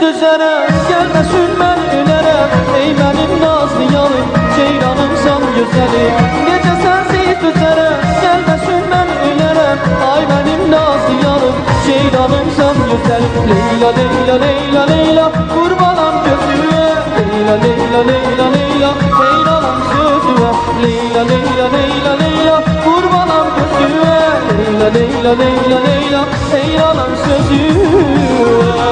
düzərəm, gəlməsin mən ölərəm. Ey mənim nazlı yanım, ceyranımsan gözəlim. Necə sənsiz düzərəm, gəlməsin mən ölərəm. Ay mənim nazlı yanım, ceyranımsan gözəlim. Leyla, Leyla, Leyla, Leyla, qurbanam gözüme. Leyla, Leyla, Leyla, Leyla, heyranam sözüme. Leyla, Leyla, Leyla, Leyla, qurbanam gözüme. Leyla, Leyla, Leyla, Leyla, heyranam sözüme.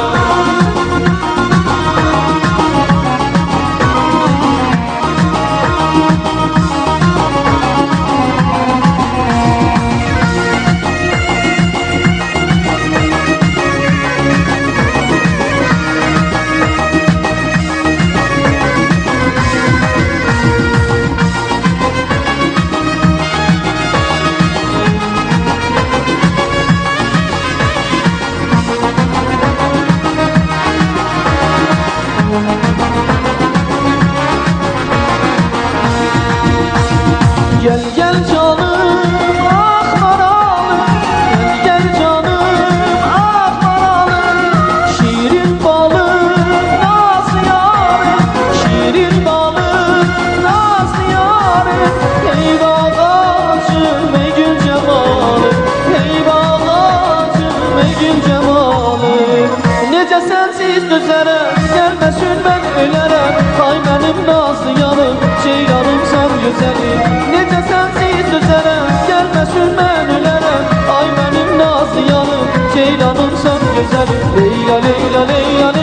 Gel gel canım ah maralım, gel gel canım ah maralım. Şirin balım nasıl yarım, şirin balım nasıl yarım. Ey bağacım ey gül cemalım, ey bağacım ey gül cemalım. Necə sənsiz düzərəm, gəlməsin mən ölərəm. Ay mənim nazlı yanım, ceyranımsan gözəlim. Necə sənsiz düzərəm, gəlməsin mən ölərəm. Ay mənim nazlı yanım, ceyranımsan gözəlim. Leyla, Leyla, Leyla, Leyla.